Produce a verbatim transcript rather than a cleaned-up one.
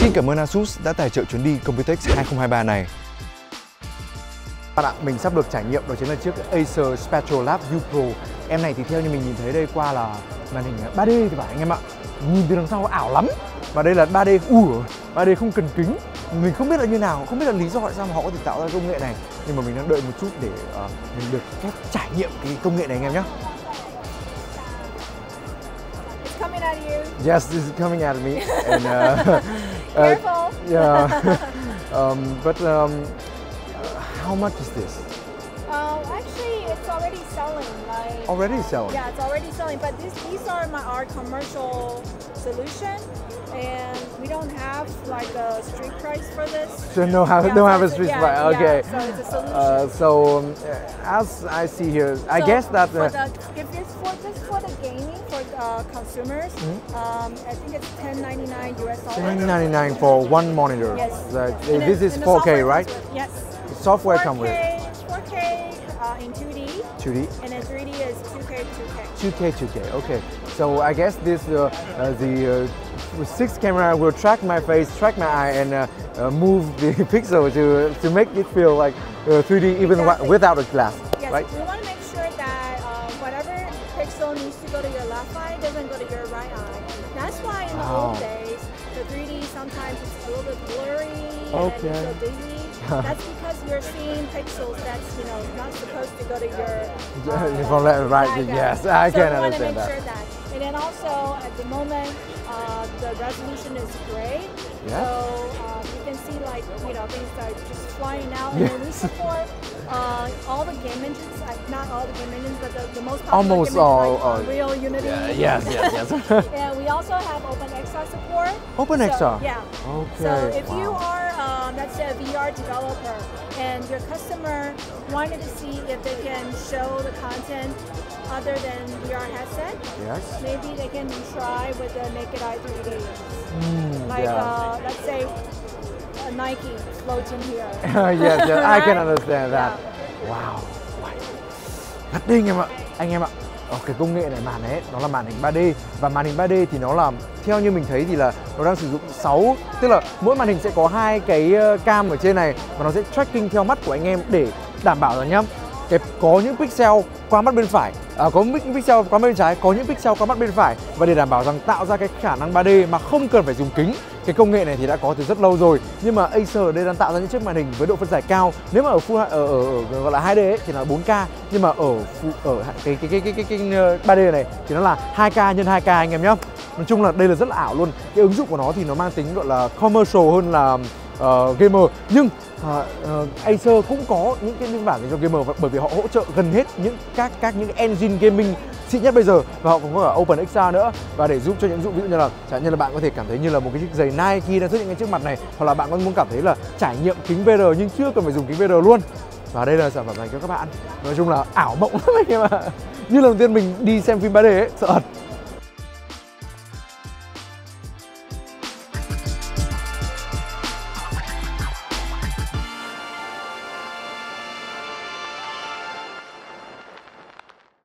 Xin cảm ơn Asus đã tài trợ chuyến đi Computex hai không hai ba này. Bạn ạ, mình sắp được trải nghiệm đó chính là chiếc Acer Spectrolab U Pro. Em này thì theo như mình nhìn thấy đây qua là màn hình ba D thì phải anh em ạ. Nhìn từ đằng sau ảo lắm. Và đây là ba D, ủa, ba D không cần kính. Mình không biết là như nào, không biết là lý do tại sao mà họ có thể tạo ra công nghệ này. Nhưng mà mình đang đợi một chút để uh, mình được phép trải nghiệm cái công nghệ này anh em nhé. It's coming at you. Yes, this is coming at me. And, uh, Careful. Uh, yeah. um, but um, how much is this? Um, actually, it's already selling. Like Already selling? Yeah, it's already selling. But this, these are my our commercial solution, and we don't have like a street price for this. So no, have, yeah, don't so have a it's street yeah, price. Okay. Yeah, so it's a solution. Uh, so um, as I see here, I So guess that for uh, the, if it's for just for the gaming for the consumers, Mm-hmm. um, I think it's ten ninety-nine U S dollars. ten ninety-nine for one monitor. Yes. That- And this then- is and the four K, software right? comes with- Yes. The software comes four K, with four K uh, in two D, two D, and then three D is two K, two K. two K, two K. Okay. So I guess this uh, uh, the uh, six camera will track my face, track my eye, and uh, uh, move the pixel to to make it feel like uh, three D even Exactly. without a glass, Yes, right? we want to make sure that uh, whatever pixel needs to go to your left eye doesn't go to your right eye. That's why in the Wow. old days, the three D sometimes it's a little bit blurry Okay. and you feel dizzy. That's because you're seeing pixels that's you know not supposed to go to your Yeah, from left to right, yeah. yes, I so can we want to understand make that. sure that. And then also at the moment, uh, the resolution is great. Yeah. So um, you can see like you know things are just flying out. And Yeah. then we support uh, all the game engines, uh, not all the game engines, but the, the most popular Almost game engines all, like all. Unreal, Unity. Yeah, yes, yes, yes. And we also have OpenXR support. OpenXR? So, yeah. Okay. So if you Wow. are, um, let's say, a V R developer, and your customer wanted to see if they can show the content other than V R headset, Yes. maybe they can try with the naked eye three D. Mm, Like, yeah. uh, let's say, a Nike floating here. Yes, yes, I can Right? understand that. Wow. Thật đỉnh em ạ. Anh em ạ. Ở cái công nghệ này màn này ấy, nó là màn hình ba D, và màn hình ba D thì nó là theo như mình thấy thì là nó đang sử dụng sáu, tức là mỗi màn hình sẽ có hai cái cam ở trên này và nó sẽ tracking theo mắt của anh em để đảm bảo rằng nhá, cái có những pixel qua mắt bên phải, à, có những pixel qua mắt bên trái, có những pixel qua mắt bên phải, và để đảm bảo rằng tạo ra cái khả năng ba D mà không cần phải dùng kính. Cái công nghệ này thì đã có từ rất lâu rồi, nhưng mà Acer ở đây đang tạo ra những chiếc màn hình với độ phân giải cao. Nếu mà ở full ở, ở, ở gọi là hai D ấy, thì là bốn K, nhưng mà ở ở cái cái cái cái cái, cái, cái ba D này thì nó là hai K nhân hai K anh em nhé. Nói chung là đây là rất là ảo luôn. Cái ứng dụng của nó thì nó mang tính gọi là commercial hơn là uh, gamer, nhưng uh, uh, Acer cũng có những cái phiên bản dành cho gamer, bởi vì họ hỗ trợ gần hết những các các những engine gaming xịn nhất bây giờ, và họ cũng có cả OpenXR nữa, và để giúp cho những dụng ví dụ như là chẳng như là bạn có thể cảm thấy như là một cái chiếc giày Nike đang xuất hiện ngay trước mặt này, hoặc là bạn có muốn cảm thấy là trải nghiệm kính vê rờ nhưng chưa cần phải dùng kính vê rờ luôn. Và đây là sản phẩm dành cho các bạn. Nói chung là ảo mộng lắm anh em ạ. Như lần đầu tiên mình đi xem phim ba D ấy, sợ thật.